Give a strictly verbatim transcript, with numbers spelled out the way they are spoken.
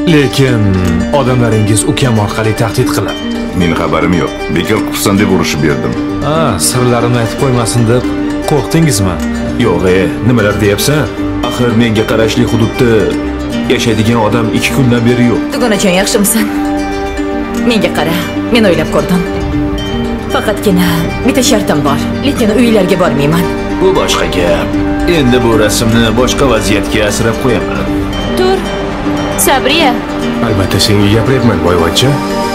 Lekin odamlaringiz ukam orqali tahdid qilib. Mening xabarim yo'q. Bekor qilsan deb urushib berdim. Ha, sirlarimni aytib qo'ymasin deb qo'rqdingizmi? Yo'q, e, nimalar deyapsan? Axir menga qarashli hududda yashaydigan odam ikki kundan beri yo'q. Tugunajon, yaxshimisan? Menga qara, men o'ylab ko'rdim. Faqatgina bitta shartim bor, lekin uylarga bormayman. Bu boshqa gap. Endi bu rasmni boshqa vaziyatga asrab qo'yaman. Tur. Sabriya. Albatta senga gapiryapman, boyvachcha.